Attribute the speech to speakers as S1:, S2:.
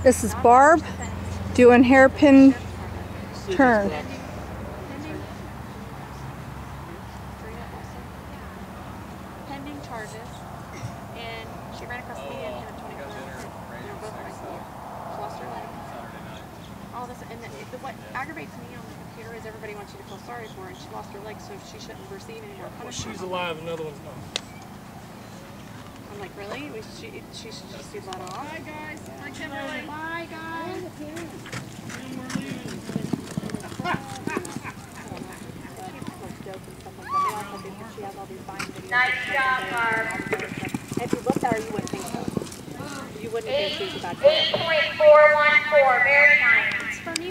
S1: This is Barb doing hairpin turn.
S2: Pending charges, and she ran across the median and hit a 24. They were both right here. She lost her leg. All this, and what aggravates me on the computer is everybody wants you to feel sorry for her, and she lost her leg, so she shouldn't receive any more punishment.
S3: Well, she's alive, another one's not.
S2: I'm like, really? She should just be let off.
S4: Bye, guys. Bye, Kimberly.
S2: Bye, guys.
S4: Nice job, Barb.
S2: If you looked at her, you wouldn't think so. You wouldn't think she was a bad girl.
S4: 8.414, very nice.